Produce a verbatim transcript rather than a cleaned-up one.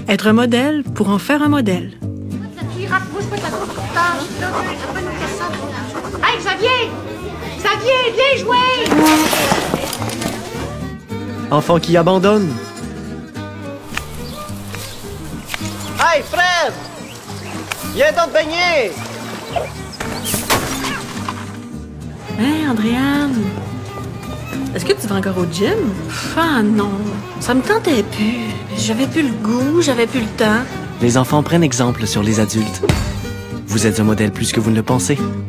Être un modèle pour en faire un modèle. Hey, Xavier! Xavier, viens jouer! Enfant qui abandonne. Hey, Fred! Viens donc te baigner! Hein, Andréane? Est-ce que tu vas encore au gym? Ah non, ça me tentait plus. J'avais plus le goût, j'avais plus le temps. Les enfants prennent exemple sur les adultes. Vous êtes un modèle plus que vous ne le pensez.